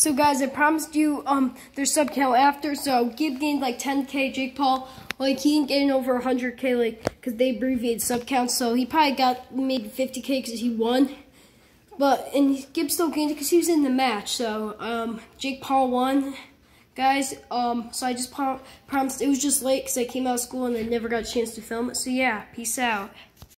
So guys, I promised you their sub count after. So Gib gained like 10K, Jake Paul, like he didn't gain over 100K, like because they abbreviated sub counts. So he probably got maybe 50K because he won. And Gib still gained it because he was in the match. So Jake Paul won, guys. So I just promised. It was just late because I came out of school and I never got a chance to film it. So yeah, peace out.